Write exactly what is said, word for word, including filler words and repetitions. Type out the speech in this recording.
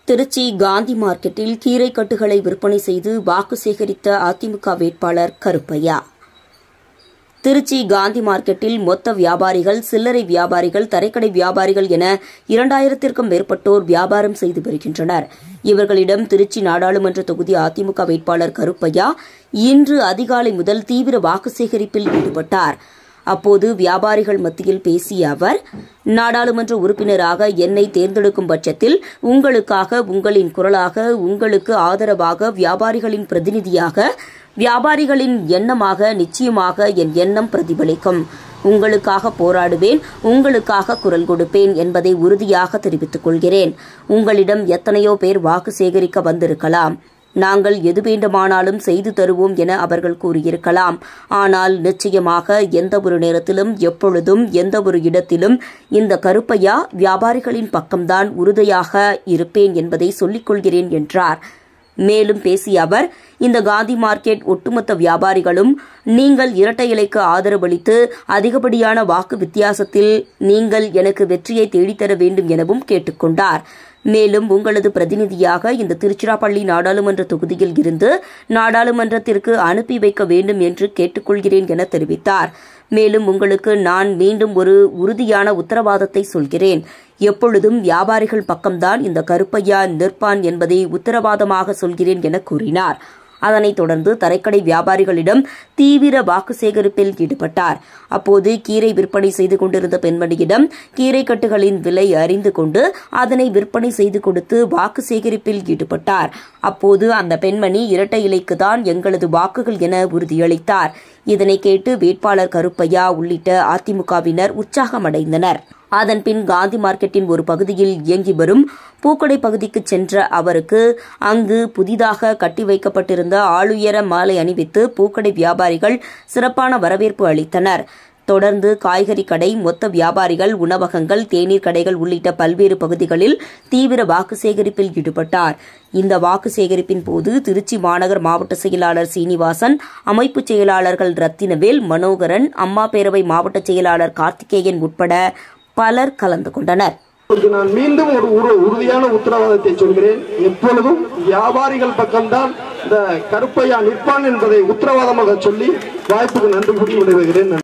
திருச்சி காந்தி மார்க்கெட்டில் கீரை கட்டுகளை விற்பனை செய்து வாக்கு சேகரித்த அதிமுக வேட்பாளர் கருப்பையா. திருச்சி காந்தி மார்க்கெட்டில் மொத்த வியாபாரிகள், சில்லறை வியாபாரிகள், தரைக்கடை வியாபாரிகள் என இரண்டாயிரத்திற்கும் மேற்பட்டோர் வியாபாரம் செய்து வருகின்றனர். இவர்களிடம் திருச்சி நாடாளுமன்ற தொகுதி அதிமுக வேட்பாளர் கருப்பையா இன்று அதிகாலை முதல் தீவிர வாக்கு சேகரிப்பில் ஈடுபட்டார். அப்போது வியாபாரிகள் மத்தியில் பேசிய அவர், நாடாளுமன்ற உறுப்பினராக என்னை தேர்ந்தெடுக்கும் பட்சத்தில் உங்களுக்காக, உங்களின் குரலாக, உங்களுக்கு ஆதரவாக, வியாபாரிகளின் பிரதிநிதியாக, வியாபாரிகளின் எண்ணமாக நிச்சயமாக என் எண்ணம் பிரதிபலிக்கும். உங்களுக்காக போராடுவேன், உங்களுக்காக குரல் கொடுப்பேன் என்பதை உறுதியாக தெரிவித்துக் கொள்கிறேன். உங்களிடம் எத்தனையோ பேர் வாக்கு சேகரிக்க வந்திருக்கலாம். நாங்கள் எது வேண்டுமானாலும் செய்து தருவோம் என அவர்கள் கூறியிருக்கலாம். ஆனால் நிச்சயமாக எந்த ஒரு நேரத்திலும், எப்பொழுதும், எந்த ஒரு இடத்திலும் இந்த கருப்பையா வியாபாரிகளின் பக்கம்தான் உறுதியாக இருப்பேன் என்பதை சொல்லிக் கொள்கிறேன் என்றார். மேலும் பேசிய அவர், இந்த காந்தி மார்க்கெட் ஒட்டுமொத்த வியாபாரிகளும் நீங்கள் இரட்டை இலைக்கு ஆதரவளித்து அதிகப்படியான வாக்கு வித்தியாசத்தில் நீங்கள் எனக்கு வெற்றியை தேடித்தர வேண்டும் எனவும் கேட்டுக் கொண்டார். மேலும் உங்களது பிரதிநிதியாக இந்த திருச்சிராப்பள்ளி நாடாளுமன்ற தொகுதியில் இருந்து நாடாளுமன்றத்திற்கு அனுப்பி வைக்க வேண்டும் என்று கேட்டுக்கொள்கிறேன் என தெரிவித்தார். மேலும் உங்களுக்கு நான் மீண்டும் ஒரு உறுதியான உத்தரவாதத்தை சொல்கிறேன். எப்பொழுதும் வியாபாரிகள் பக்கம்தான் இந்த கருப்பையா நிற்பான் என்பதை உத்தரவாதமாக சொல்கிறேன் என கூறினார். அதனைத் தொடர்ந்து தரைக்கடை வியாபாரிகளிடம் தீவிர வாக்கு சேகரிப்பில் ஈடுபட்டார். அப்போது கீரை விற்பனை செய்து கொண்டிருந்த பெண்மணியிடம் கீரை கட்டுகளின் விலை அறிந்து கொண்டு அதனை விற்பனை செய்து கொடுத்து வாக்கு சேகரிப்பில் ஈடுபட்டார். அப்போது அந்த பெண்மணி இரட்டை இலைக்குதான் எங்களது வாக்குகள் என உறுதியளித்தார். இதனை கேட்டு வேட்பாளர் கருப்பையா உள்ளிட்ட அதிமுகவினர் உற்சாகமடைந்தனர். அதன்பின் காந்தி மார்க்கெட்டின் ஒரு பகுதியில் இயங்கி வரும் பூக்கடை பகுதிக்கு சென்ற அவருக்கு அங்கு புதிதாக கட்டி வைக்கப்பட்டிருந்த ஆளுயர மாலை அணிவித்து பூக்கடை வியாபாரிகள் சிறப்பான வரவேற்பு அளித்தனர். தொடர்ந்து காய்கறி கடை, மொத்த வியாபாரிகள், உணவகங்கள், தேநீர் கடைகள் உள்ளிட்ட பல்வேறு பகுதிகளில் தீவிர வாக்கு சேகரிப்பில் ஈடுபட்டார். இந்த வாக்கு சேகரிப்பின் போது திருச்சி மாநகர் மாவட்ட செயலாளர் சீனிவாசன், அமைப்பு செயலாளர்கள் ரத்தினவேல், மனோகரன், அம்மா பேரவை மாவட்ட செயலாளர் கார்த்திகேயன் உட்பட பலர் கலந்து கொண்டனர். நான் மீண்டும் ஒரு உறுதியான உத்தரவாதத்தை சொல்கிறேன். எப்பொழுதும் வியாபாரிகள் பக்கம்தான் இந்த கருப்பையா நிற்பான் என்பதை உத்தரவாதமாக சொல்லி வாய்ப்புக்கு நன்றி கூறி விடைபெறுகிறேன்.